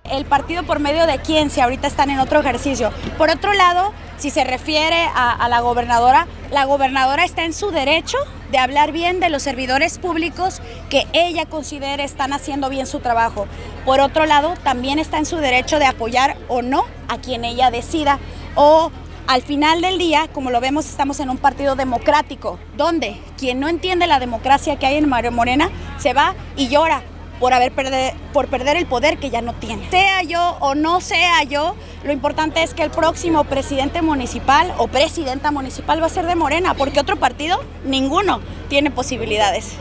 el partido por medio de quién, si ahorita están en otro ejercicio. Por otro lado, si se refiere a la gobernadora está en su derecho de hablar bien de los servidores públicos que ella considere están haciendo bien su trabajo. Por otro lado, también está en su derecho de apoyar o no a quien ella decida. O al final del día, como lo vemos, estamos en un partido democrático, donde quien no entiende la democracia que hay en Morena se va y llora por perder el poder que ya no tiene. Sea yo o no sea yo, lo importante es que el próximo presidente municipal o presidenta municipal va a ser de Morena, porque otro partido, ninguno, tiene posibilidades.